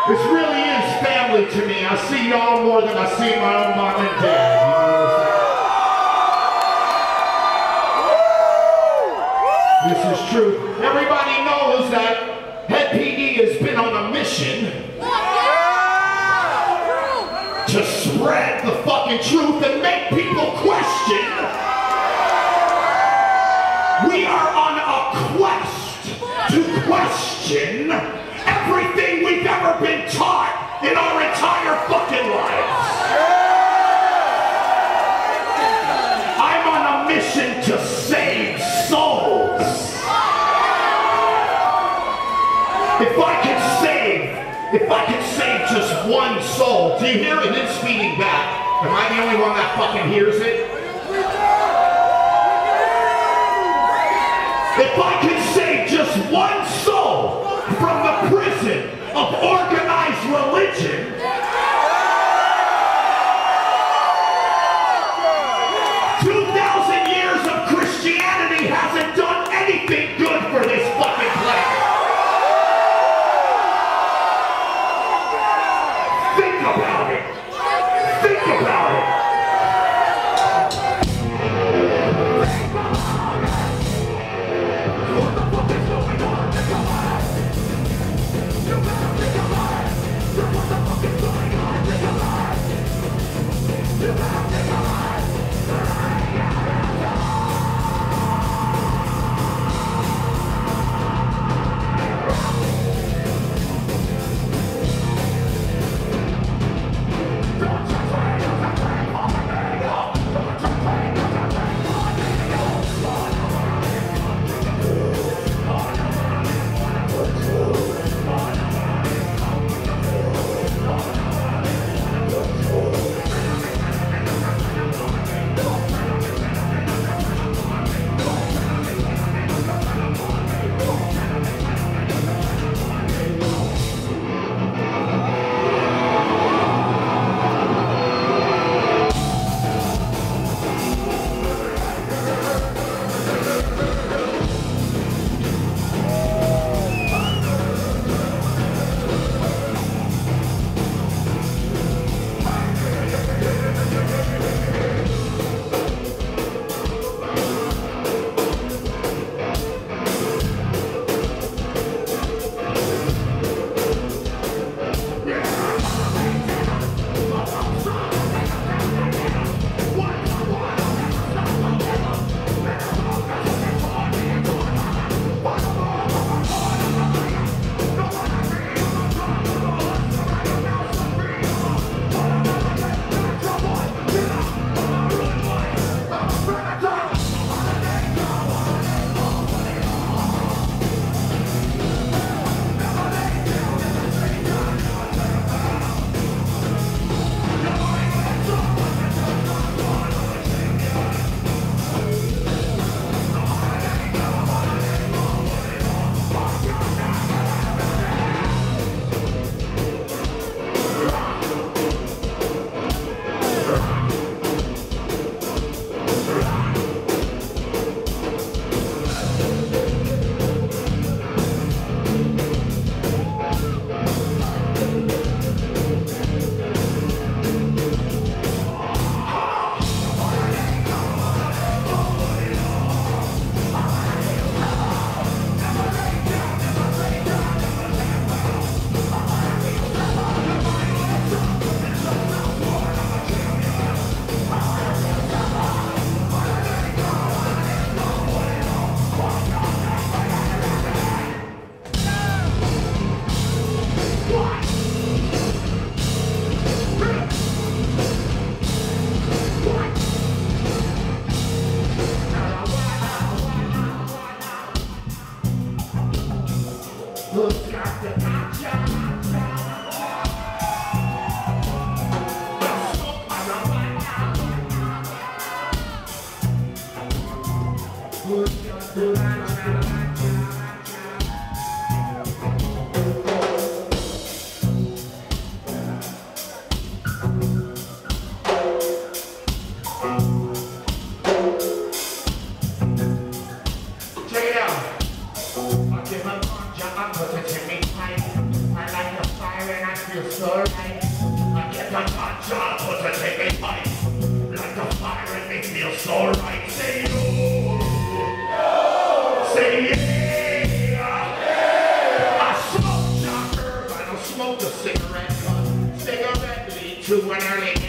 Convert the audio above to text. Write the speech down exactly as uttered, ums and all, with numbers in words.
This really is family to me. I see y'all more than I see my own mom and dad. You know what I'm saying? This is true. Everybody knows that Head P D has been on a mission to spread the fucking truth and make people question. We are on a quest to question everything we've ever been taught in our entire fucking lives. I'm on a mission to save souls. If I can save, if I can save just one soul, do you hear it? It's feeding back. Am I the only one that fucking hears it? If I can save just one soul from the prison of organized religion, two thousand years of Christianity hasn't done anything good for this fucking planet. Think about it. Think about it. What the fuck is going on? You better think about it. feel so right. I get the hot job was a take a bite. Like the fire and me feel so right. Say you. No. Say yeah. Yeah. I smoke John Herb. I don't smoke a cigarette. But cigarette lead to an early